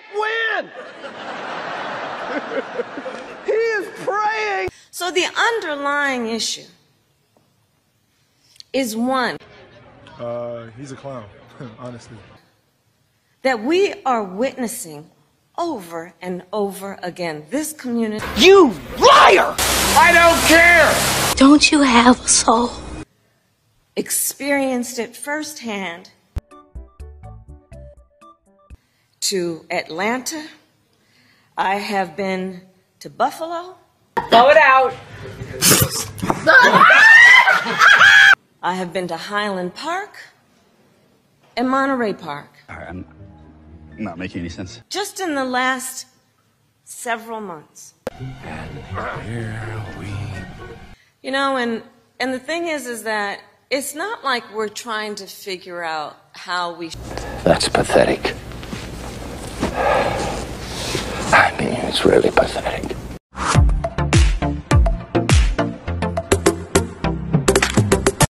win. He is praying. So the underlying issue is one. He's a clown, honestly. That we are witnessing over and over again. This community. You liar! I don't care! Don't you have a soul? Experienced it firsthand. To Atlanta. I have been to Buffalo. Blow it out. I have been to Highland Park and Monterey Park. All right, I'm not making any sense. Just in the last several months. And here we... You know, and the thing is that it's not like we're trying to figure out how we... That's pathetic. I mean, it's really pathetic.